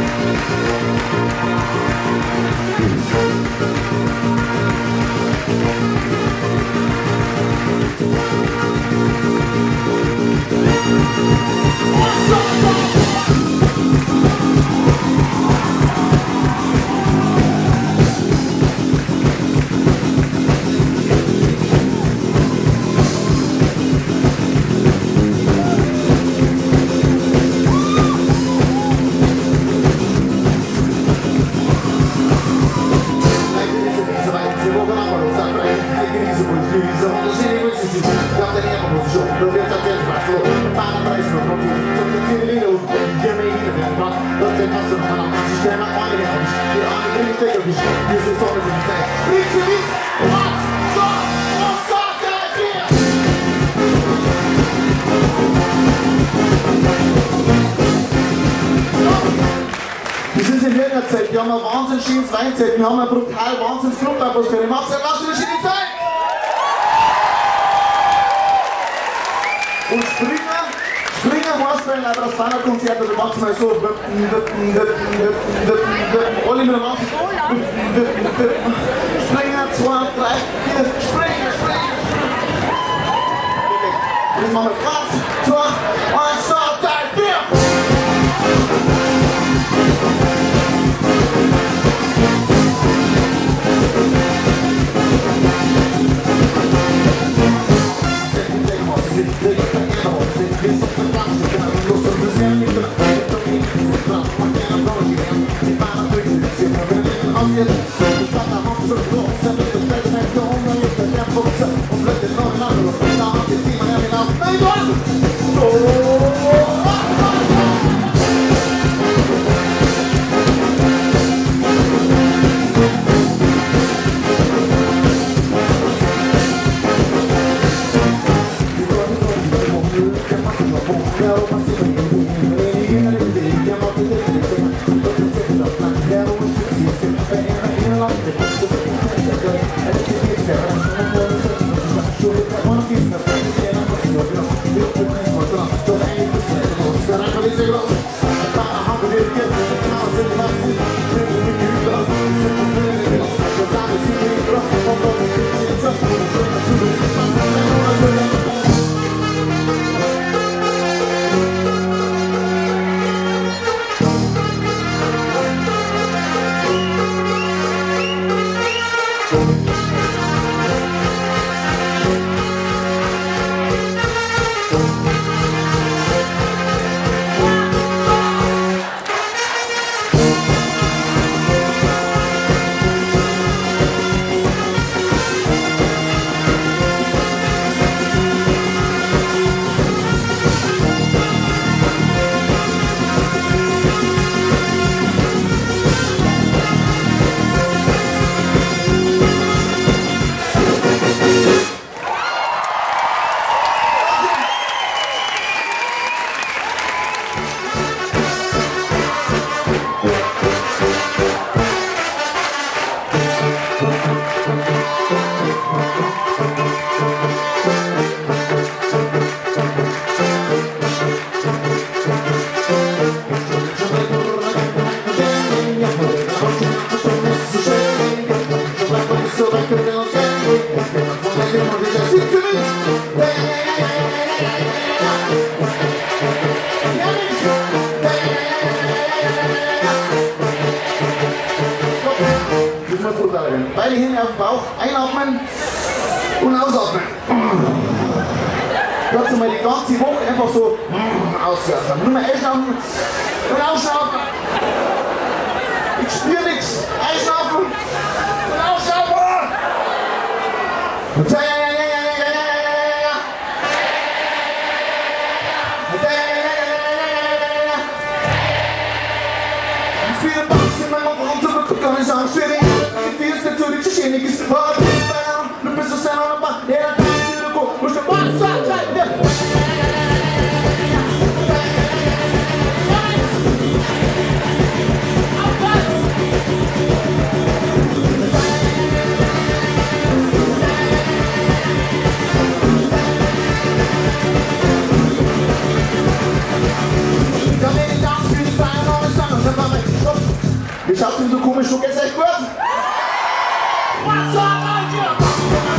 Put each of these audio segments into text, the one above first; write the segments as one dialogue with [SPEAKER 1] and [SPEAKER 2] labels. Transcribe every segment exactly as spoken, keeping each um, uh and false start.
[SPEAKER 1] Wir haben ein wahnsinnig schönes Weinzelt, wir haben eine brutal wahnsinnig Club-Atmosphäre. Macht's Applaus für die schöne Zeit! Und Springer, Springer heißt bei einem Labrasana-Konzert, oder macht's mal so. Alle miteinander. Springer, zwei, drei, vier, Springer, Springer! Jetzt machen wir eins, zwei, eins, zwei, drei, vier! Beide Hände auf den Bauch, einatmen und ausatmen. Dazu mal die ganze Woche einfach so ausschnaufen. Nur mal einschnaufen und ausschnaufen. Ich spüre nichts. Einschnaufen und ausschnaufen. Und ja, ja, ja, ja, ja, ja, ja, ja, ja, ja. Und ja, ja, ja, ja, ja, ja, ja, ja. Ich spüre den Bass in meinem Mund und so kann ich sagen, schwierig. Chini que se pode esperar, não penso ser uma bandeira, tá sendo com o chamado sai, Come in, dance, feel the fire, all the sun, Wie schaut's denn so komisch? Du geht's echt gut? So, danke!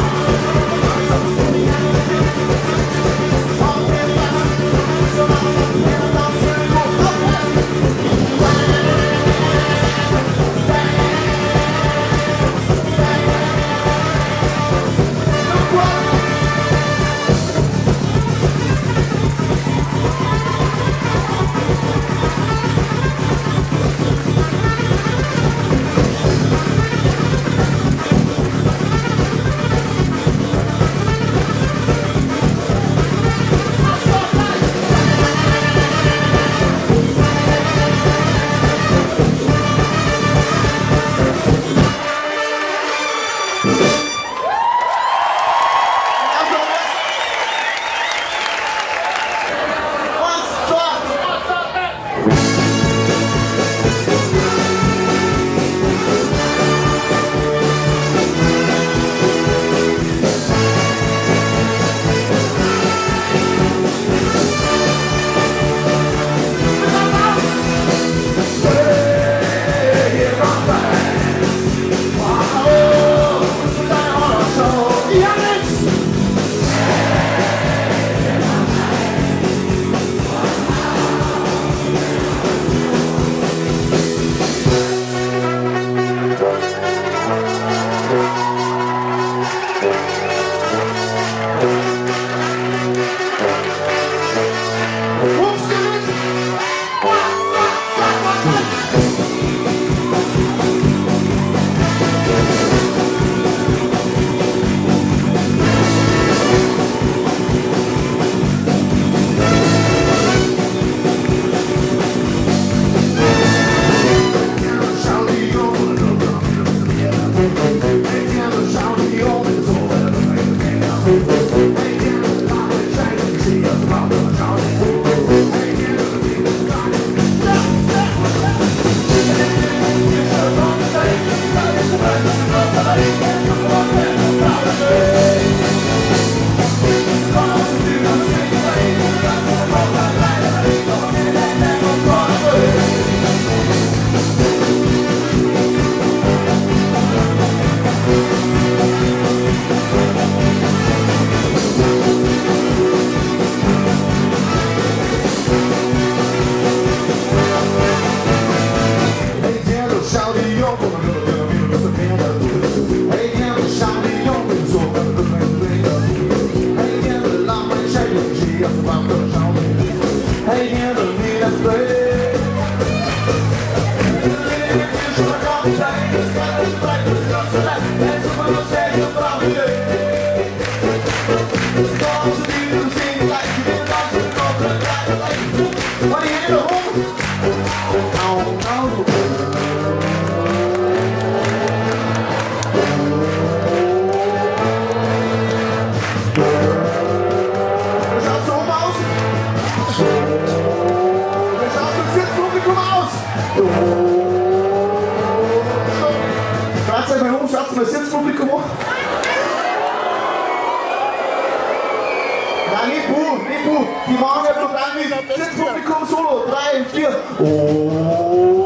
[SPEAKER 2] das Sitzpublikum hoch? Nein, nicht Buh, nicht Buh. Die machen ja Programm mit Sitzpublikum Solo. Drei, vier. Oh.